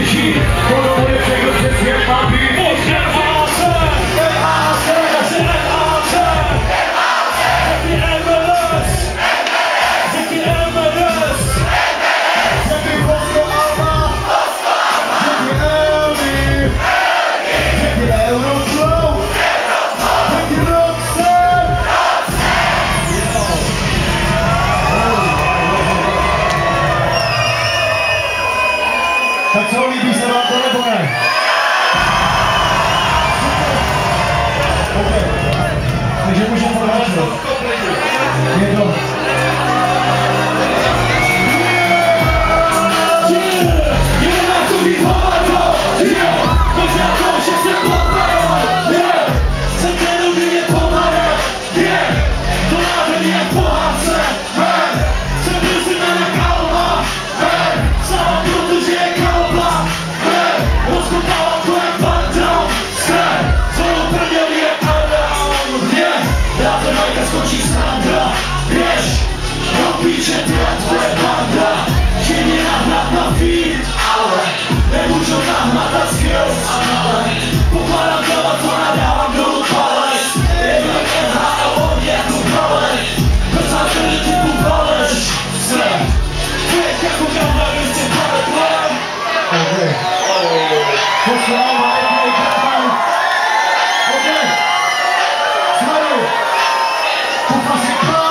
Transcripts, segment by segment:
hit, podobuje tego przez jak ma bit. Tak co, líbí se vám to nebo ne? OK. Takže můžeme pokračovat. Je to. Píče tyhle tvoje banda, chtějí nahrát na feed, ale nemůžu nahrát na skills, ale pokládám telefon a dávám dolů palec, jedno je NHL, on je tu palec, bez základy typu palec, jsem věk jako gamba, vy jste palec plem. OK. Poslává, OK. Znovu. Poprosím plán.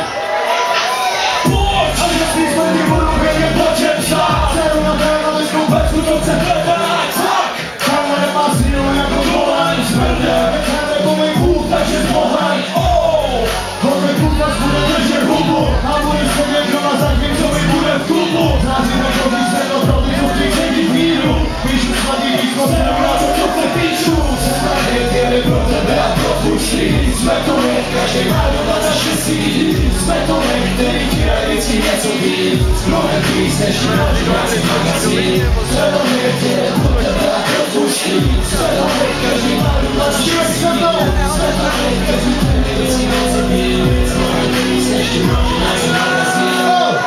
Jsme to my, každý má doma naše síly. Jsme to my, který ti vždycky něco ví. Mnohem víc než náš magazín. Jsme to my, který pro tebe a propustí. Jsme to my, každý má doma naše síly. Jsme to my, který ti vždycky něco ví. Mnohem víc než náš magazín.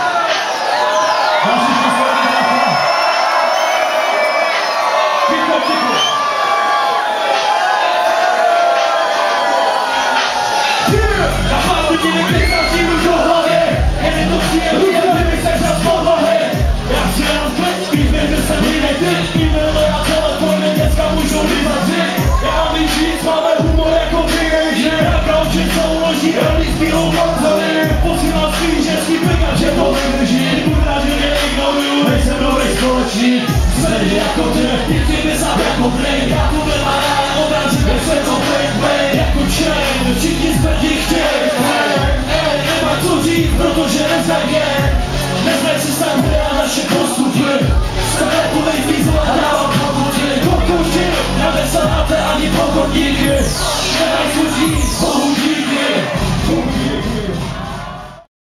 Zvedli jako ty, ty mi zap jako brain. Já tu vymarám, obrázíme se to bang bang. Jako chain, všichni zvedli chtěj. Nemá co říct, protože neznají gang. Neznají si sám hry a naše postupy. Staré povej vízu a dávám pokuty. Pokuty, neveseláte ani pokodníky. Nemají co říct,